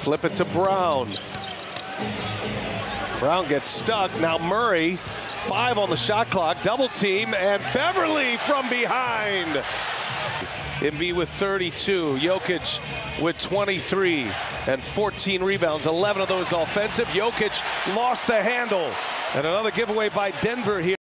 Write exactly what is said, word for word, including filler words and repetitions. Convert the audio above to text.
flip it to Brown. Brown gets stuck. Now Murray, five on the shot clock, double team, and Beverly from behind. Embiid with thirty-two, Jokic with twenty-three and fourteen rebounds, eleven of those offensive. Jokic lost the handle, and another giveaway by Denver here.